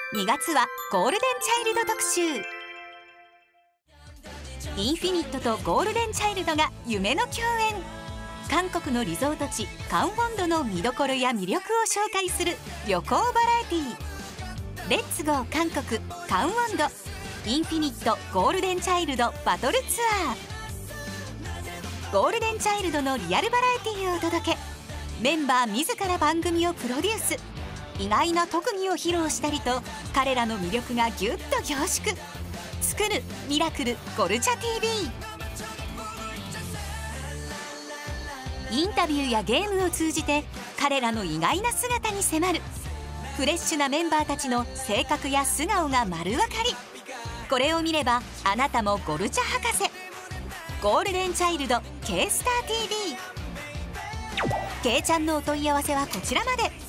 2月はゴールデンチャイルド特集。インフィニットとゴールデンチャイルドが夢の共演。韓国のリゾート地カンウォンドの見どころや魅力を紹介する旅行バラエティー。レッツゴー韓国カンウォンドインフィニットゴールデンチャイルドバトルツアー。ゴールデンチャイルドのリアルバラエティーをお届け。メンバー自ら番組をプロデュース。意外な特技を披露したりと、彼らの魅力がぎゅっと凝縮。作るミラクルゴルチャ TV。 インタビューやゲームを通じて彼らの意外な姿に迫る。フレッシュなメンバーたちの性格や素顔が丸分かり。これを見ればあなたもゴルチャ博士。ゴールデンチャイルド K スター TV。 K ちゃんのお問い合わせはこちらまで。